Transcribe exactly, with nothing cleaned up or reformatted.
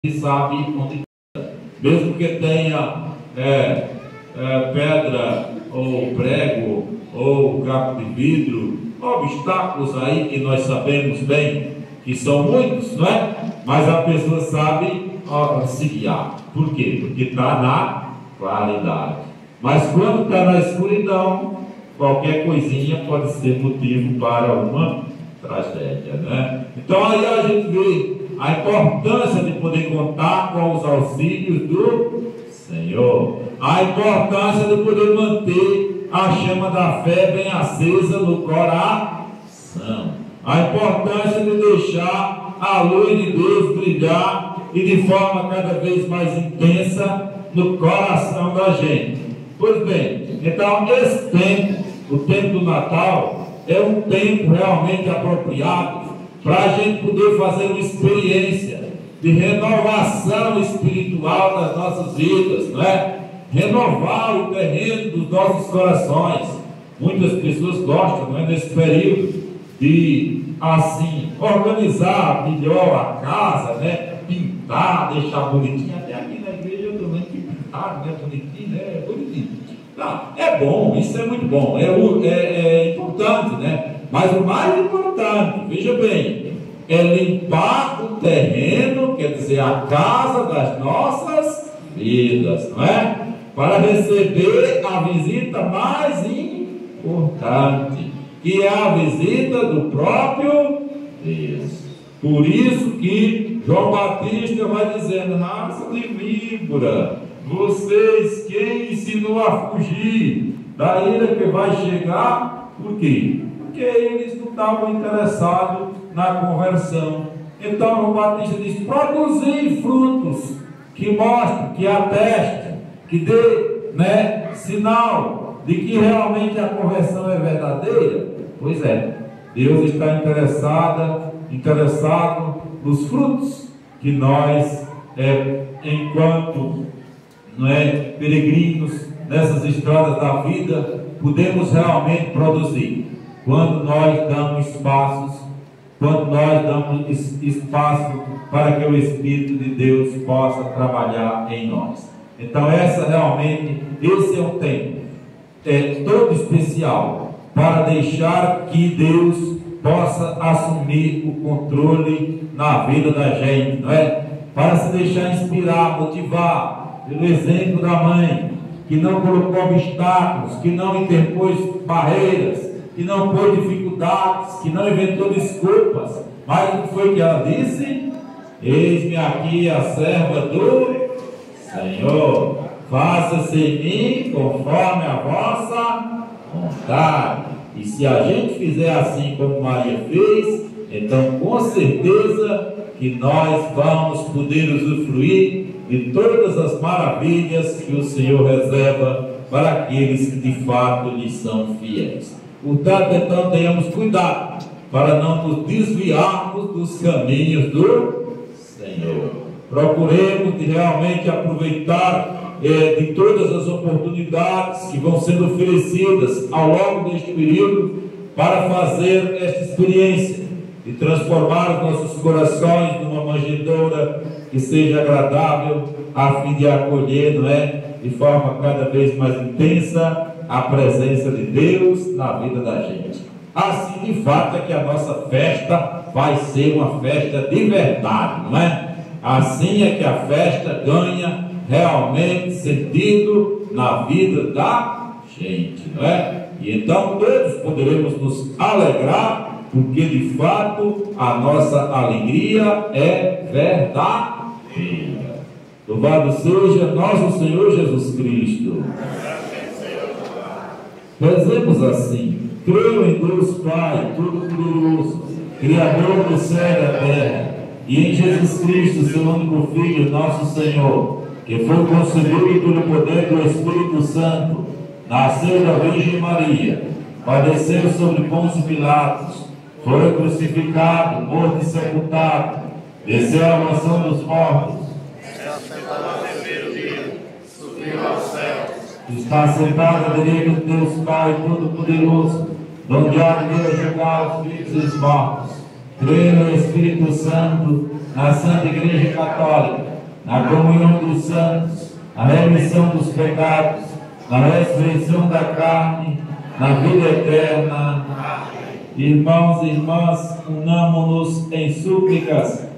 sabe onde está. Mesmo que tenha é, é, pedra, ou prego, ou caco de vidro, obstáculos aí que nós sabemos bem que são muitos, não é? Mas a pessoa sabe ó, se guiar. Por quê? Porque está na claridade. Mas quando está na escuridão, qualquer coisinha pode ser motivo para uma tragédia, né? Então aí a gente vê a importância de poder contar com os auxílios do Senhor, a importância de poder manter a chama da fé bem acesa no coração, a importância de deixar a luz de Deus brilhar e de forma cada vez mais intensa no coração da gente. Pois bem, então esse tempo, o tempo do Natal, é um tempo realmente apropriado para a gente poder fazer uma experiência de renovação espiritual das nossas vidas, não é? Renovar o terreno dos nossos corações. Muitas pessoas gostam, não é, nesse período, de assim organizar melhor a casa, né? Pintar, deixar bonitinho. Até aqui na igreja eu também que pintar, né? Bonitinho, né? Bonitinho. Tá, é bom, isso é muito bom, é, é, é importante, né? Mas o mais importante, veja bem, é limpar o terreno, quer dizer, a casa das nossas vidas, não é? Para receber a visita mais importante, que é a visita do próprio Deus. Por isso que João Batista vai dizendo: raça de víbora, vocês quem ensinou a fugir da ira que vai chegar? Por quê? Porque eles não estavam interessados na conversão. Então João Batista diz: produzir frutos que mostrem, que atestem, que dê, né, sinal de que realmente a conversão é verdadeira. Pois é, Deus está interessado, interessado nos frutos que nós, é, enquanto não é, peregrinos nessas estradas da vida, podemos realmente produzir. Quando nós damos espaços, quando nós damos espaço para que o Espírito de Deus possa trabalhar em nós. Então essa realmente, esse é um tempo é, todo especial para deixar que Deus possa assumir o controle na vida da gente, não é? Para se deixar inspirar, motivar pelo exemplo da mãe, que não colocou obstáculos, que não interpôs barreiras, que não pôs dificuldades, que não inventou desculpas. Mas o que foi que ela disse? Eis-me aqui a serva do Senhor, faça-se em mim conforme a vossa vontade. E se a gente fizer assim como Maria fez, então com certeza que nós vamos poder usufruir de todas as maravilhas que o Senhor reserva para aqueles que de fato lhe são fiéis. Portanto, então tenhamos cuidado para não nos desviarmos dos caminhos do Senhor. Procuremos de realmente aproveitar é, de todas as oportunidades que vão sendo oferecidas ao longo deste período para fazer esta experiência e transformar os nossos corações numa manjedoura que seja agradável, a fim de acolher, não é, de forma cada vez mais intensa a presença de Deus na vida da gente. Assim, de fato, é que a nossa festa vai ser uma festa de verdade, não é? Assim é que a festa ganha realmente sentido na vida da gente, não é? E então todos poderemos nos alegrar, porque de fato a nossa alegria é verdadeira. Louvado seja nosso Senhor Jesus Cristo. Rezemos assim: creio em Deus Pai Todo-Poderoso, Criador do céu e da terra, e em Jesus Cristo, seu único Filho, nosso Senhor, que foi concebido pelo poder do Espírito Santo, nasceu da Virgem Maria, padeceu sobre Pôncio Pilatos, foi crucificado, morto e sepultado, desceu à mansão dos mortos, subiu aos céus, está sentado à direita de Deus Pai Todo-Poderoso, onde há de julgar os vivos e os mortos. Creio no Espírito Santo, na Santa Igreja Católica, na comunhão dos santos, na remissão dos pecados, na ressurreição da carne, na vida eterna. Irmãos e irmãs, unamo-nos em súplicas